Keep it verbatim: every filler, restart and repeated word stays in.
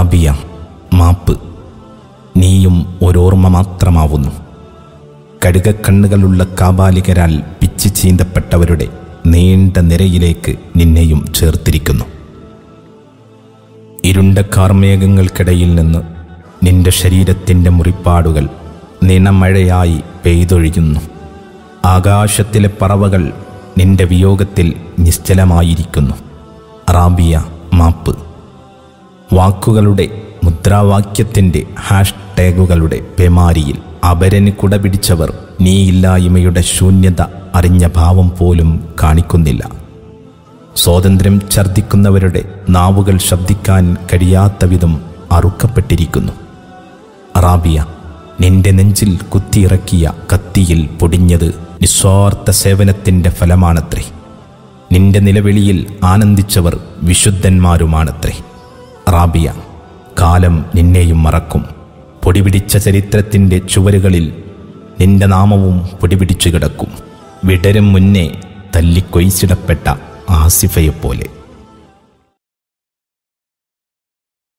റാബിയ, മാപ്പ്. നീയും ഒരോർമ്മ മാത്രമാവുന്നു. കടുകക്കണ്ണുകളുള്ള കാബാലികരാൽ പിച്ചു ചീന്തപ്പെട്ടവരുടെ നീണ്ട നിരയിലേക്ക് നിന്നെയും ചേർത്തിരിക്കുന്നു. ഇരുണ്ട കാർമേഘങ്ങൾക്കിടയിൽ നിന്ന് നിന്റെ ശരീരത്തിൻ്റെ മുറിപ്പാടുകൾ നിണമഴയായി പെയ്തൊഴിയുന്നു. ആകാശത്തിലെ പറവകൾ നിന്റെ വിയോഗത്തിൽ നിശ്ചലമായിരിക്കുന്നു. റാബിയ, മാപ്പ്. വാക്കുകളുടെ മുദ്രാവാക്യത്തിൻ്റെ ഹാഷ്ടാഗുകളുടെ പേമാരിയിൽ അപരന് കുടപിടിച്ചവർ നീയില്ലായ്മയുടെ ശൂന്യത അറിഞ്ഞ ഭാവം പോലും കാണിക്കുന്നില്ല. സ്വാതന്ത്ര്യം ഛർദ്ദിക്കുന്നവരുടെ നാവുകൾ ശബ്ദിക്കാൻ കഴിയാത്ത വിധം അറുക്കപ്പെട്ടിരിക്കുന്നു. റാബിയ, നിന്റെ നെഞ്ചിൽ കുത്തിയിറക്കിയ കത്തിയിൽ പൊടിഞ്ഞത് നിസ്വാർത്ഥ സേവനത്തിൻ്റെ ഫലമാണത്രേ. നിന്റെ നിലവിളിയിൽ ആനന്ദിച്ചവർ വിശുദ്ധന്മാരുമാണത്രേ. റാബിയ, കാലം നിന്നെയും മറക്കും. പൊടിപിടിച്ച ചരിത്രത്തിൻ്റെ ചുവരുകളിൽ നിന്റെ നാമവും പൊടിപിടിച്ചു കിടക്കും, വിടരും മുന്നേ തല്ലിക്കൊയ്ച്ചിടപ്പെട്ട ആസിഫയെപ്പോലെ.